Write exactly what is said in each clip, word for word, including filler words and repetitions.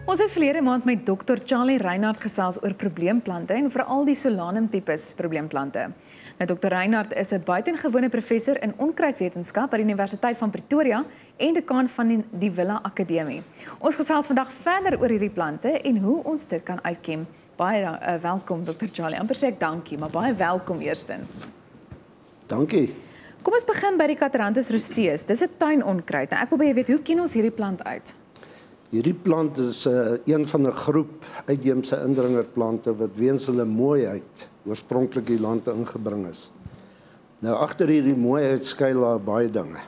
Ons het verlede maand met dokter Charlie Reinhardt gesels oor probleemplante en veral die Solanum-tipes probleemplante. Nou, dokter Reinhardt is 'n buitengewone professor in onkruidwetenskap by die Universiteit van Pretoria en dekaan van die, die Willa Akademie. Ons gesels vandag verder oor hierdie plante en hoe ons dit kan uitkem. Baie uh, welkom dokter Charlie. Amper sê ek dankie, maar baie welkom eerstens. Dankie. Kom ons begin by die Catharanthus roseus. Dis 'n tuinonkruid. Nou, ek wil by jou weet, hoe ken ons hierdie plant uit? Hierdie plant is uh, een van 'n groep uitheemse indringerplante wat weens hulle mooiheid oorspronklik die land ingebring is. Nou agter hierdie mooiheid skuil daar baie dinge.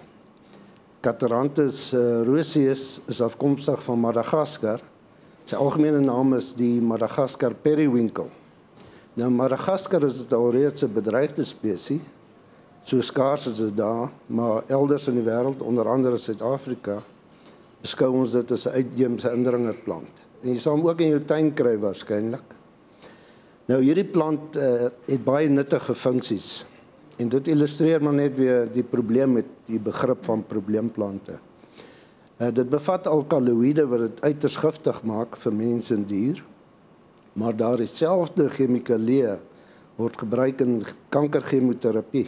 Catharanthus uh, roseus is afkomstig van Madagaskar. Sy algemene naam is die Madagaskar periwinkle. Nou Madagaskar is dit alreeds 'n bedreigde spesies. So skaars is dit daar, maar elders in die wêreld, onder andere Suid-Afrika, beskou ons dit as 'n uitheemse indringerplant. En jy sal hom ook in jou tuin kry waarskynlik. Nou hierdie plant uh, het baie nuttige funksies. En dit illustreer maar net weer die probleem met die begrip van probleemplante. Uh, dit bevat alkaloïde wat dit uiters giftig maak vir mens en dier. Maar daar dieselfde chemikalieë word gebruik in kankerchemoterapie.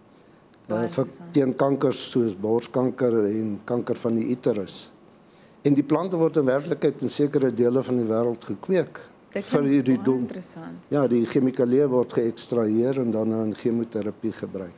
Uh, vir teen kankers soos borskanker en kanker van die uterus. En die plante word in werklikheid in sekere dele van die wêreld gekweek vir hierdie doel. Interessant. Ja, die chemikalieë word geëkstraheer en dan in chemoterapie gebruik.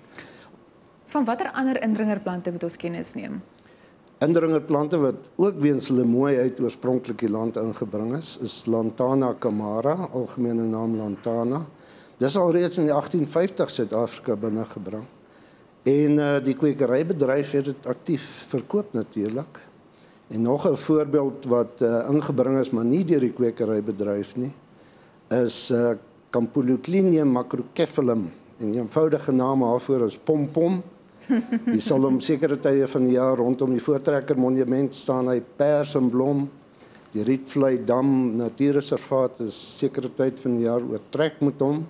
Van watter ander indringerplante moet ons kennis neem? Indringerplante wat ook weens hulle mooiheid oorspronklik die land ingebring is, is Lantana camara, algemene naam Lantana. Dis alreeds in die agtien vyftig Suid-Afrika binnegebring. En uh, die kwekerybedryf het dit aktief verkoop natuurlik. En nog 'n voorbeeld wat uh, ingebring is, maar nie deur die kwekerybedryf nie, is uh, Campyloclinium macrocephalum. En die eenvoudige naam daarvoor is pompom. Jy sal hom sekere tye van die jaar rondom die Voortrekker Monument staan, hy pers en blom. Die Rietvlei Dam Natuurreservaat is sekere tyd van die jaar oortrek met hom.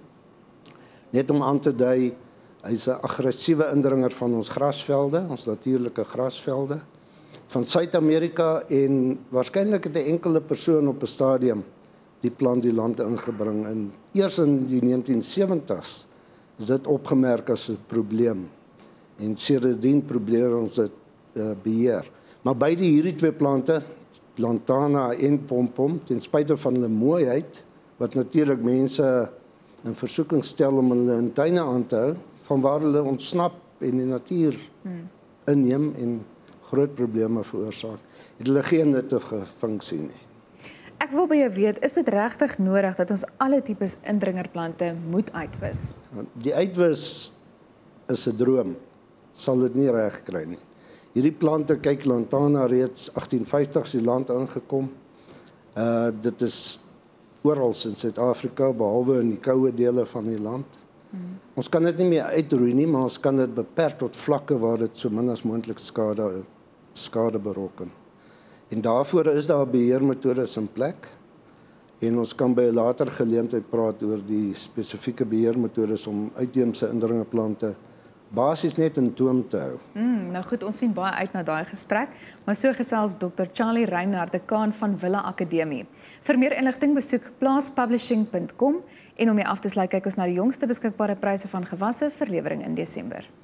Net om aan te dui, hy's 'n aggressiewe indringer van ons grasvelde, ons natuurlike grasvelde, van Suid-Amerika en waarskynlik het 'n enkele persoon op 'n stadium die plant die land ingebring. En eers in die negentien sewenties is dit opgemerk as 'n probleem. En sedertdien probeer ons dit uh, beheer. Maar beide hierdie twee plante, Lantana en pompom, ten spyte van hulle mooiheid, wat natuurlik mense in versoeking stel om hulle in tuine aan te hou, van waar hulle ontsnap en die natuur hmm. inneem en groot probleme veroorsaak, het hulle geen nuttige funksie nie. Ek wil by jou weet, is dit regtig nodig dat ons alle tipes indringerplante moet uitwis? Die uitwis is 'n droom, sal dit nie reg kry nie. Hierdie plante, kyk, Lantana reeds agtien vyftig die land ingekom. Uh, dit is oral in Suid-Afrika, behalwe in die koue dele van die land. Hmm. Ons kan dit nie meer uitroei nie, maar ons kan dit beperk tot vlakke waar dit so min as moontlik skade, skade berokken. En daarvoor is daar beheermetodes in plek. En ons kan by 'n later geleentheid praat oor die spesifieke beheermetodes om uitheemse indringerplante basies net in toom te hou. Mm, nou goed, ons sien baie uit na daai gesprek, maar so gesels dokter Charlie Reinhardt, dekaan van Willa Akademie. Vir meer inligting besoek plaas publishing punt com en om jy af te sluit kyk ons na die jongste beskikbare pryse van gewasse vir lewering in Desember.